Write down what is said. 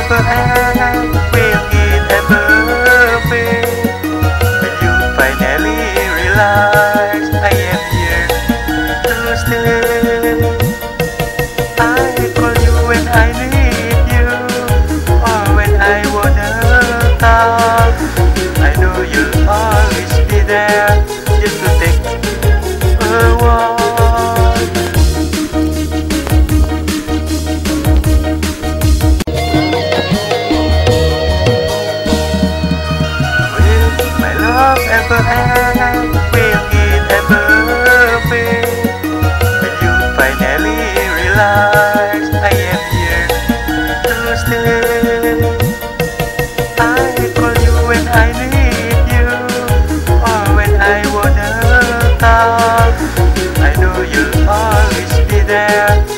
ever end? Will it ever fade? When you finally realize I am here to stay. I call you when I need you, or when I wanna talk. I know you'll always be there, just to take a walk. Ever end? Will it ever fade? When you finally realize I am here to stay. I call you when I need you, or when I wanna talk. I know you'll always be there,